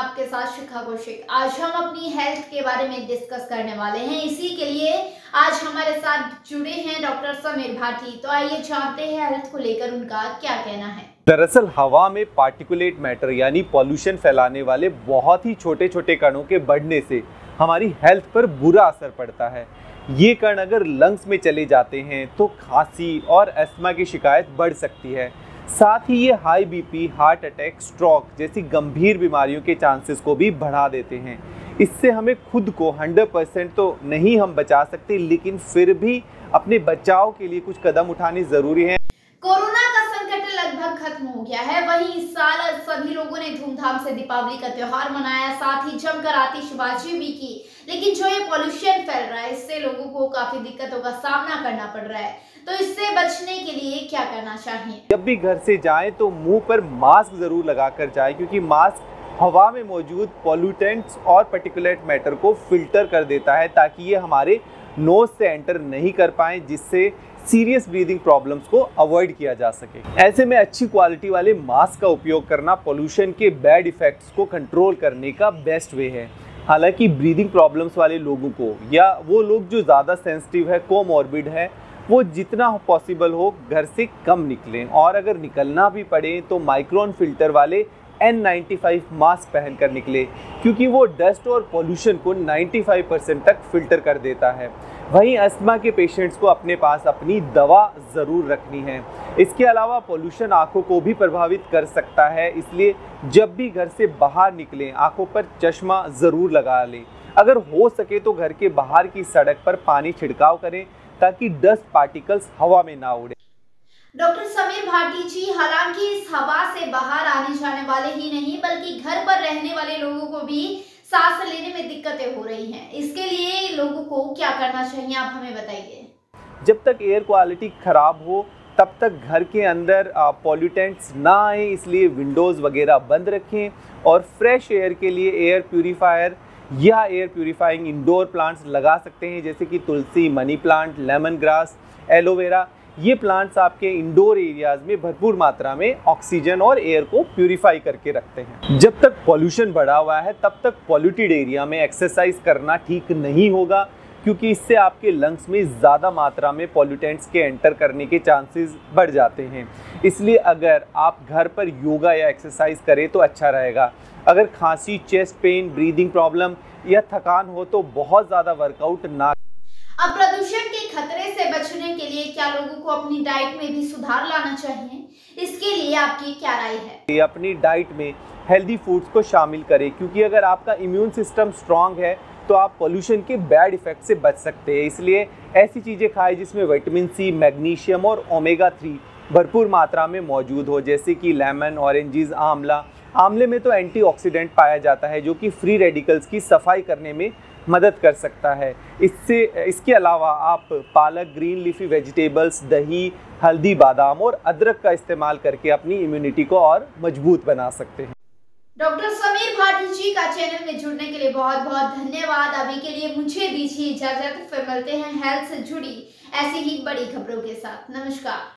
आपके साथ शिखा कौशिक। आज हम अपनी हेल्थ के बारे में डिस्कस करने वाले हैं। इसी के लिए आज हमारे साथ जुड़े हैं डॉक्टर समीर भाटी। तो आइए जानते हैं हेल्थ को लेकर उनका क्या कहना है। दरअसल हवा में पार्टिकुलेट मैटर यानी पॉल्यूशन फैलाने वाले बहुत ही छोटे छोटे कणों के बढ़ने से हमारी हेल्थ पर बुरा असर पड़ता है। ये कण अगर लंग्स में चले जाते हैं तो खांसी और अस्थमा की शिकायत बढ़ सकती है। साथ ही ये high BP, heart attack, stroke जैसी गंभीर बीमारियों के चांसेस को भी बढ़ा देते हैं। इससे हमें खुद को 100% तो नहीं हम बचा सकते, लेकिन फिर भी अपने बचाव के लिए कुछ कदम उठाने जरूरी हैं। कोरोना का संकट लगभग खत्म हो गया है। वहीं इस साल सभी लोगों ने धूमधाम से दीपावली का त्योहार मनाया, साथ ही जमकर आतिशबाजी भी की। लेकिन जो ये पॉल्यूशन फैल रहा है, इससे लोगों को काफी दिक्कतों का सामना करना पड़ रहा है। तो इससे बचने के लिए क्या करना चाहिए? जब भी घर से जाएं तो मुंह पर मास्क जरूर लगाकर जाएं, क्योंकि मास्क हवा में मौजूद पॉल्यूटेंट्स और पार्टिकुलेट मैटर को फिल्टर कर देता है, ताकि ये हमारे नोज से एंटर नहीं कर पाए, जिससे सीरियस ब्रीदिंग प्रॉब्लम्स को अवॉइड किया जा सके। ऐसे में अच्छी क्वालिटी वाले मास्क का उपयोग करना पॉल्यूशन के बैड इफेक्ट्स को कंट्रोल करने का बेस्ट वे है। हालांकि ब्रीदिंग प्रॉब्लम्स वाले लोगों को या वो लोग जो ज़्यादा सेंसिटिव है, कोमॉर्बिड है, वो जितना पॉसिबल हो घर से कम निकलें, और अगर निकलना भी पड़े तो माइक्रोन फिल्टर वाले N95 मास्क पहनकर निकले, क्योंकि वो डस्ट और पॉल्यूशन को 95% तक फिल्टर कर देता है। वहीं अस्थमा के पेशेंट्स को अपने पास अपनी दवा ज़रूर रखनी है। इसके अलावा पॉल्यूशन आँखों को भी प्रभावित कर सकता है, इसलिए जब भी घर से बाहर निकलें आँखों पर चश्मा ज़रूर लगा लें। अगर हो सके तो घर के बाहर की सड़क पर पानी छिड़काव करें, ताकि डस्ट पार्टिकल्स हवा में ना उड़े। डॉक्टर समीर भाटी जी, हालांकि इस हवा से बाहर आने जाने वाले ही नहीं बल्कि घर पर रहने वाले लोगों को भी सांस लेने में दिक्कतें हो रही हैं। इसके लिए लोगों को क्या करना चाहिए, आप हमें बताइए। जब तक एयर क्वालिटी खराब हो तब तक घर के अंदर पॉल्यूटेंट्स ना आए, इसलिए विंडोज़ वगैरह बंद रखें और फ्रेश एयर के लिए एयर प्यूरीफायर या एयर प्यूरीफाइंग इंडोर प्लांट्स लगा सकते हैं, जैसे कि तुलसी, money plant, lemon grass, aloe vera. ये प्लांट्स आपके इंडोर एरियाज में भरपूर मात्रा में ऑक्सीजन और एयर को प्यूरिफाई करके रखते हैं। जब तक पॉल्यूशन बढ़ा हुआ है तब तक पॉल्यूटेड एरिया में एक्सरसाइज करना ठीक नहीं होगा, क्योंकि इससे आपके लंग्स में ज़्यादा मात्रा में पॉल्यूटेंट्स के एंटर करने के चांसेस बढ़ जाते हैं। इसलिए अगर आप घर पर योगा या एक्सरसाइज करें तो अच्छा रहेगा। अगर खांसी, चेस्ट पेन, ब्रीदिंग प्रॉब्लम या थकान हो तो बहुत ज़्यादा वर्कआउट ना। अब प्रदूषण के खतरे से बचने के लिए क्या लोगों को अपनी डाइट में भी सुधार लाना चाहिए? इसके लिए आपकी क्या राय है? अपनी डाइट में हेल्दी फूड्स को शामिल करें, क्योंकि अगर आपका इम्यून सिस्टम स्ट्रांग है तो आप पॉल्यूशन के बैड इफेक्ट से बच सकते हैं। इसलिए ऐसी चीज़ें खाएं जिसमें विटामिन सी, मैग्नीशियम और ओमेगा 3 भरपूर मात्रा में मौजूद हो, जैसे कि लेमन, ऑरेंजेस, आंवला। आंवले में तो एंटीऑक्सीडेंट पाया जाता है, जो कि फ्री रेडिकल्स की सफाई करने में मदद कर सकता है। इसके अलावा आप पालक, ग्रीन लीफी वेजिटेबल्स, दही, हल्दी, बादाम और अदरक का इस्तेमाल करके अपनी इम्यूनिटी को और मजबूत बना सकते हैं। डॉक्टर समीर भाटी जी का चैनल में जुड़ने के लिए बहुत बहुत धन्यवाद। अभी के लिए मुझे दीजिए इजाजत, फिर मिलते हैं हेल्थ से जुड़ी ऐसी ही बड़ी खबरों के साथ। नमस्कार।